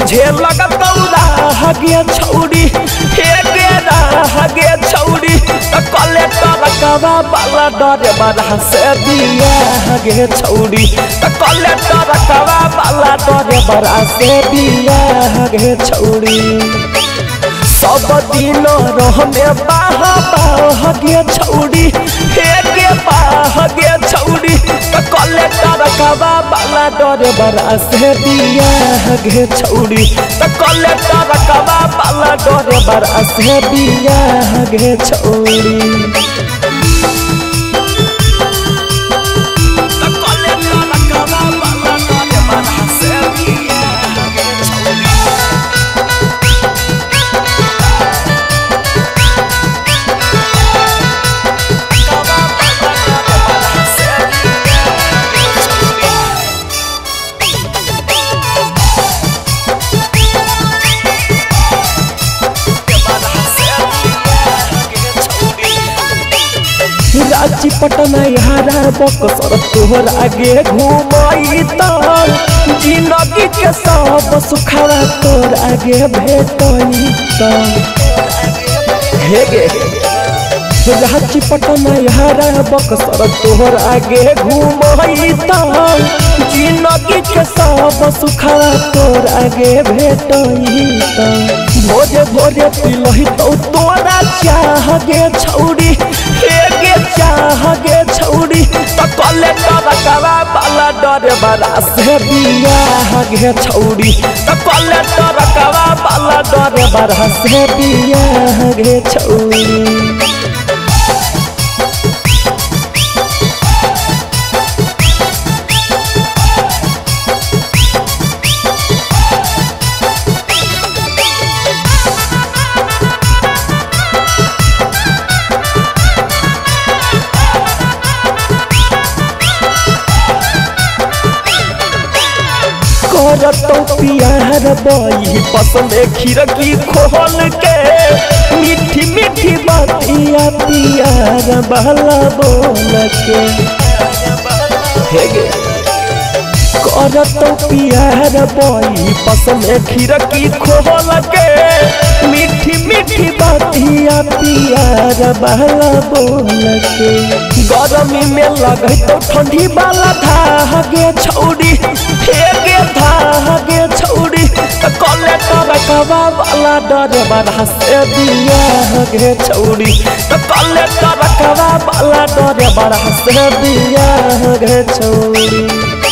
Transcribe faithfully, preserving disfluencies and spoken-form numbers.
समझे लगतौरा हगे छौड़ी हे गे हगे छौड़ी कलेक्टर कवा बाला डरे बड़ा से दिया हगे छौड़ी कलेक्टर कवा बाला डरे बड़ा से दिया हगे छौड़ी सब दिन रहमे बाहा हगे छौड़ी हे गे हगे छौड़ी कलेक्टर कवा बाला डरे बड़ा से दिया हगे छौड़ी कलेक्टर कवा बाला डरे बड़ा से दिया हगे छौड़ी रांची पटना यारा बक्सर तोहर आगे घूमई जिंदगी के सब सुखावा तोर आगे भेटई हे गे रांची पटना यारा बक्सर तोहर आगे घूमई जिंदगी के सब सुखावा तोर आगे भेटई भोरे भोरे पिलही तो तोरा चाह गे छौड़ी चाहगे छौड़ी तो कलेक्टर कवा बाला डरे बड़ा से दिया हगे छौड़ी तो कलेक्टर कवा बाला डरे बड़ा से दिया हगे छौड़ी तो प्यार बई बस में खिड़की खोल के मीठी मीठी बातिया प्यार बहला बोल के हे गे कर तो प्यार बई बस में खिड़की खोल के मीठी मीठी बातिया प्यार बहला बोल के गर्मी में लगे तो ठंडी वाला धागे छौड़ी हे गे धागे छौड़ी कलेक्टर कवा वाला डरे बड़ा से दिया गे छौड़ी कलेक्टर कवा वाला डरे बड़ा से दिया गे छौड़ी।